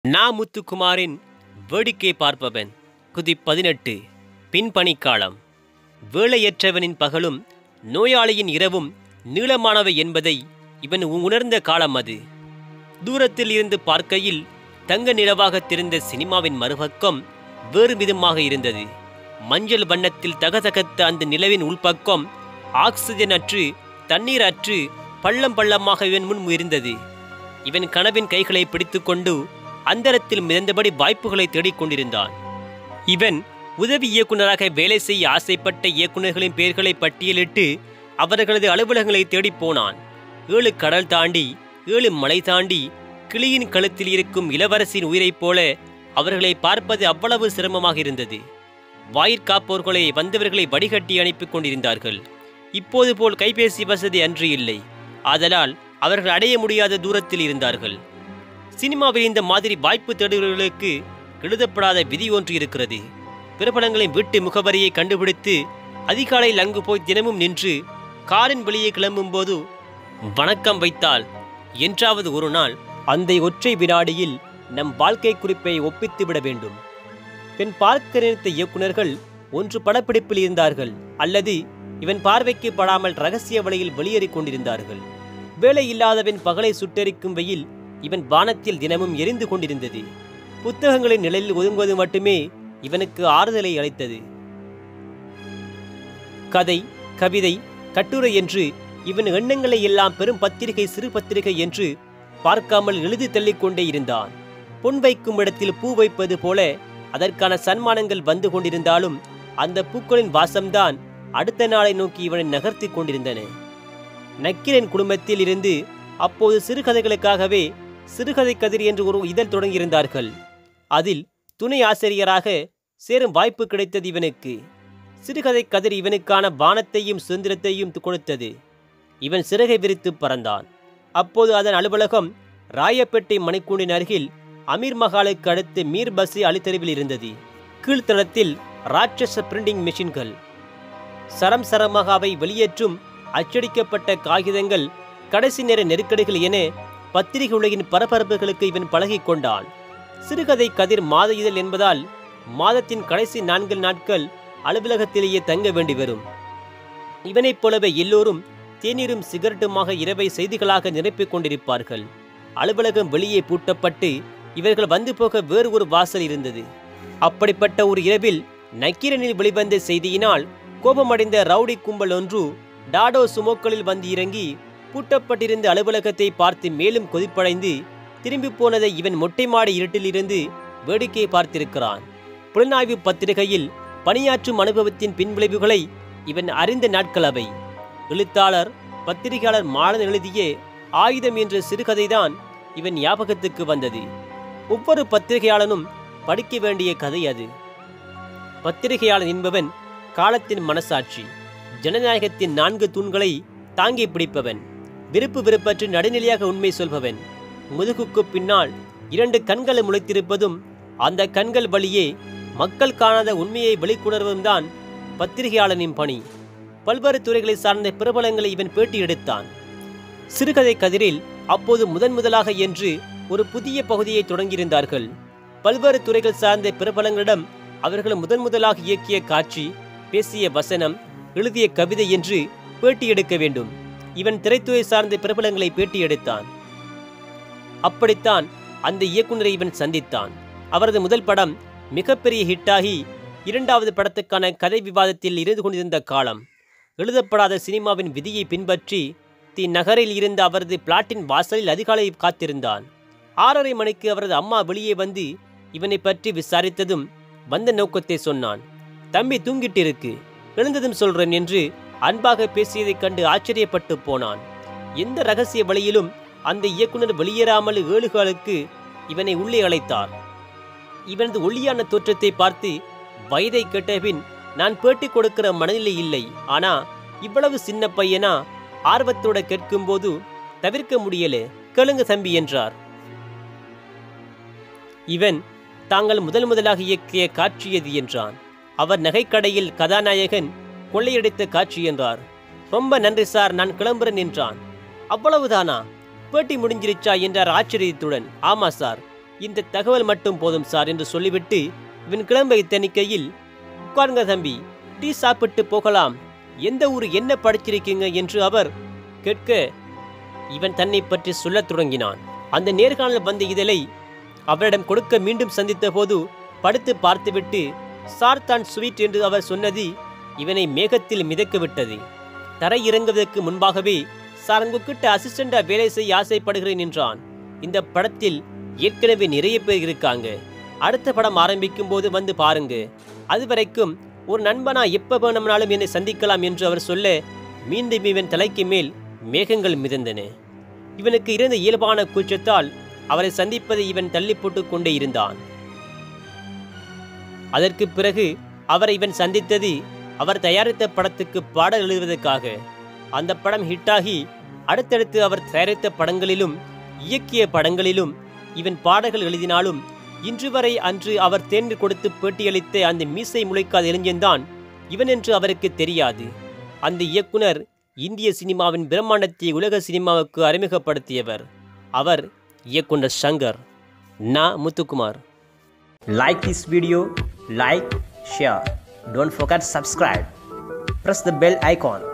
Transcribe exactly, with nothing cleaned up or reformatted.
நா முத்துக்குமாரின் வேடிக்கை பார்ப்பவன் குதி பதினெட்டு. பின்பணிக்காலம். வேலையற்றவனின் பகலும் நோயாளியின் இரவும் நீளமானவை என்பதை இவன் உணர்ந்த காலம் அது. தூரத்தில் இருந்து பார்க்கையில் தங்க நிலவாக தெரிந்த சினிமாவின் மறுபக்கம் வேறு விதமாக இருந்தது. மஞ்சள் வண்ணத்தில் தகதகத்த அந்த நிலவின் உள்பக்கம் ஆக்சிஜன் அற்று தண்ணீர் அற்று பள்ளம் பள்ளமாக இவன் முன் இருந்தது. இவன் கனவின் கைகளை பிடித்துக்கொண்டு அந்தரத்தில் மிதந்தபடி வாய்ப்புகளை தேடிக்கொண்டிருந்தான். இவன் உதவி இயக்குநராக வேலை செய்ய ஆசைப்பட்ட இயக்குநர்களின் பெயர்களை பட்டியலிட்டு அவர்களது அலுவலகங்களை தேடி போனான். ஏழு கடல் தாண்டி ஏழு மலை தாண்டி கிளியின் கழுத்தில் இருக்கும் இளவரசின் உயிரைப் போல அவர்களை பார்ப்பது அவ்வளவு சிரமமாக இருந்தது. வாயிற்காப்போர்களை வந்தவர்களை வடிகட்டி அனுப்பி கொண்டிருந்தார்கள். இப்போது போல் கைபேசி வசதி அன்று இல்லை. ஆதலால் அவர்கள் அடைய முடியாத தூரத்தில் இருந்தார்கள். சினிமாவில் இந்த மாதிரி வாய்ப்பு தேடுபவர்களுக்கு எழுதப்படாத விதி ஒன்று இருக்கிறது. பிரபலங்களின் வீட்டு முகவரியை கண்டுபிடித்து அதிகாலையில் அங்கு போய் தினமும் நின்று காரின் வெளியே கிளம்பும் போது வணக்கம் வைத்தால் என்றாவது ஒரு நாள் அந்த ஒற்றை வினாடியில் நம் வாழ்க்கை குறிப்பை ஒப்பித்து விட வேண்டும். பெண் பார்க்க நினைத்த இயக்குநர்கள் ஒன்று படப்பிடிப்பில் இருந்தார்கள், அல்லது இவன் பார்வைக்கு படாமல் ரகசிய வழியில் வெளியேறிக் கொண்டிருந்தார்கள். வேலை இல்லாதவன் பகலை சுட்டெரிக்கும் வெயில் இவன் வானத்தில் தினமும் எரிந்து கொண்டிருந்தது. புத்தகங்களின் நிழலில் ஒதுங்குவது மட்டுமே இவனுக்கு ஆறுதலை அளித்தது. கதை, கவிதை, கட்டுரை என்று இவன் எண்ணங்களை எல்லாம் பெரும் பத்திரிகை சிறு பத்திரிகை என்று பார்க்காமல் எழுதி தள்ளிக்கொண்டே இருந்தான். பொன் வைக்கும் இடத்தில் பூ வைப்பது போல அதற்கான சன்மானங்கள் வந்து கொண்டிருந்தாலும் அந்த பூக்களின் வாசம்தான் அடுத்த நாளை நோக்கி இவனை நகர்த்தி கொண்டிருந்தன. நக்கீரன் குடும்பத்தில் இருந்து அப்போது சிறுகதைகளுக்காகவே சிறுகதை கதிர் என்று ஒரு இதழ் தொடங்கியிருந்தார்கள். அதில் துணை ஆசிரியராக சேரும் வாய்ப்பு கிடைத்தது இவனுக்கு. சிறுகதை கதிர் இவனுக்கான வானத்தையும் சுதந்திரத்தையும் கொடுத்தது. இவன் சிறகை விரித்து பறந்தான். அப்போது அதன் அலுவலகம் ராயப்பேட்டை மணிக்கூண்டின் அருகில் அமீர் மஹாலுக்கு அடுத்து மீர் பசி அலித்தெருவில் இருந்தது. கீழ்த்தளத்தில் ராட்சச பிரிண்டிங் மெஷின்கள், சரம் சரமாக அவை வெளியேற்றும் அச்சடிக்கப்பட்ட காகிதங்கள், கடைசி நேர நெருக்கடிகள் என பத்திரிகை உலகின் பரபரப்புகளுக்கு இவன் பழகி கொண்டான். சிறுகதை கதிர் மாத இதழ் என்பதால் மாதத்தின் கடைசி நான்கு நாட்கள் அலுவலகத்திலேயே தங்க வேண்டி வரும். இவனைப் போலவே எல்லோரும் தேநீரும் சிகரெட்டுமாக இரவை செய்திகளாக நிரப்பிக் கொண்டிருப்பார்கள். அலுவலகம் வெளியே பூட்டப்பட்டு இவர்கள் வந்து போக வேறு ஒரு வாசல் இருந்தது. அப்படிப்பட்ட ஒரு இரவில் நக்கீரனில் வெளிவந்த செய்தியினால் கோபமடைந்த ரவுடி கும்பல் ஒன்று டாடோ சுமோக்களில் வந்து இறங்கி பூட்டப்பட்டிருந்த அலுவலகத்தை பார்த்து மேலும் கொதிப்படைந்து திரும்பி போனதை இவன் மொட்டை மாடி இருட்டில் இருந்து வேடிக்கை பார்த்திருக்கிறான். புலனாய்வு பத்திரிகையில் பணியாற்றும் அனுபவத்தின் பின்விளைவுகளை இவன் அறிந்த நாட்கள் அவை. எழுத்தாளர் பத்திரிகையாளர் மாலன் எழுதிய ஆயுதம் என்ற சிறுகதைதான் இவன் ஞாபகத்துக்கு வந்தது. ஒவ்வொரு பத்திரிகையாளனும் படிக்க வேண்டிய கதை அது. பத்திரிகையாளன் என்பவன் காலத்தின் மனசாட்சி, ஜனநாயகத்தின் நான்கு தூண்களை தாங்கி பிடிப்பவன், விருப்பு விருப்பற்று நடுநிலையாக உண்மை சொல்பவன். முதுகுக்கு பின்னால் இரண்டு கண்களை முளைத்திருப்பதும் அந்த கண்கள் வழியே மக்கள் காணாத உண்மையை வெளிக்கொணர்வதும் தான் பத்திரிகையாளனின் பணி. பல்வேறு துறைகளை சார்ந்த பிரபலங்களை இவன் பேட்டி எடுத்தான். சிறுகதை கதிரில் அப்போது முதன் முதலாக என்று ஒரு புதிய பகுதியை தொடங்கியிருந்தார்கள். பல்வேறு துறைகள் சார்ந்த பிரபலங்களிடம் அவர்கள் முதன் முதலாக இயக்கிய காட்சி, பேசிய வசனம், எழுதிய கவிதை என்று பேட்டி எடுக்க வேண்டும். இவன் திரைத்துறை சார்ந்த பிரபலங்களை பேட்டி எடுத்தான். அப்படித்தான் அந்த இயக்குநரை இவன் சந்தித்தான். அவரது முதல் படம் மிகப்பெரிய ஹிட்டாகி இரண்டாவது படத்துக்கான கதை விவாதத்தில் இருந்து கொண்டிருந்த காலம். எழுதப்படாத சினிமாவின் விதியை பின்பற்றி தி நகரில் இருந்த அவரது பிளாட்டின் வாசலில் அதிகாலை காத்திருந்தான். ஆறரை மணிக்கு அவரது அம்மா வெளியே வந்து இவனை பற்றி விசாரித்ததும் வந்த நோக்கத்தை சொன்னான். தம்பி தூங்கிட்டு இருக்கு, எழுந்ததும் சொல்றேன் என்று அன்பாக பேசியதைக் கண்டு ஆச்சரியப்பட்டு போனான். எந்த ரகசிய வழியிலும் அந்த இயக்குனர் வெளியேறாமல் ஏழுகளுக்கு இவனை உள்ளே அழைத்தார். இவனது ஒளியான தோற்றத்தை பார்த்து வயதை கேட்டபின் நான் பேட்டி கொடுக்கிற மனநிலை இல்லை, ஆனா இவ்வளவு சின்ன பையனா ஆர்வத்தோட கேட்கும் போது தவிர்க்க முடியல, கேளுங்க தம்பி என்றார். இவன் தாங்கள் முதல் முதலாக இயக்கிய காட்சி எது என்றான். அவர் நகைக்கடையில் கதாநாயகன் கொள்ளையடித்த காட்சி என்றார். ரொம்ப நன்றி சார், நான் கிளம்புறேன் என்றான். அவ்வளவுதானா, பேட்டி முடிஞ்சிருச்சா என்றார் ஆச்சரியத்துடன். ஆமா சார், இந்த தகவல் மட்டும் போதும் சார் என்று சொல்லிவிட்டு இவன் கிளம்ப இத்தனிக்கையில், உட்காருங்க தம்பி, டீ சாப்பிட்டு போகலாம், எந்த ஊர், என்ன படிச்சிருக்கீங்க என்று அவர் கேட்க இவன் தன்னை பற்றி சொல்லத் தொடங்கினான். அந்த நேர்காணல் வந்த இதழை அவரிடம் கொடுக்க மீண்டும் சந்தித்த போது படுத்து பார்த்துவிட்டு சார் தான் ஸ்வீட் என்று அவர் சொன்னது இவனை மேகத்தில் மிதக்க விட்டது. தரை இறங்குவதற்கு முன்பாகவே, சார் உங்ககிட்ட அசிஸ்டண்டா வேலை செய்ய ஆசைப்படுகிறேன் என்றான். இந்த படத்தில் ஏற்கனவே நிறைய பேர் இருக்காங்க, அடுத்த படம் ஆரம்பிக்கும் போது வந்து பாருங்க, அது வரைக்கும் ஒரு நண்பனா எப்ப வேணும்னாலும் என்னை சந்திக்கலாம் என்று அவர் சொல்ல மீண்டும் இவன் தலைக்கு மேல் மேகங்கள் மிதந்தன. இவனுக்கு இருந்த இயல்பான கூச்சத்தால் அவரை சந்திப்பதை இவன் தள்ளி போட்டு கொண்டே இருந்தான். அதற்கு பிறகு அவரை இவன் சந்தித்தது அவர் தயாரித்த படத்துக்கு பாடல் எழுதுவதற்காக. அந்த படம் ஹிட்டாகி அடுத்தடுத்து அவர் தயாரித்த படங்களிலும் இயக்கிய படங்களிலும் இவன் பாடல்கள் எழுதினாலும் இன்று வரை அன்று அவர் தேர்ந்து கொடுத்து பேட்டியளித்த அந்த மீசை முளைக்காத இளைஞன்தான் இவன் என்று அவருக்கு தெரியாது. அந்த இயக்குனர் இந்திய சினிமாவின் பிரம்மாண்டத்தை உலக சினிமாவுக்கு அறிமுகப்படுத்தியவர். அவர் இயக்குனர் சங்கர். நான் Muthukumar. Like this video, like, share. Don't forget subscribe. Press the bell icon.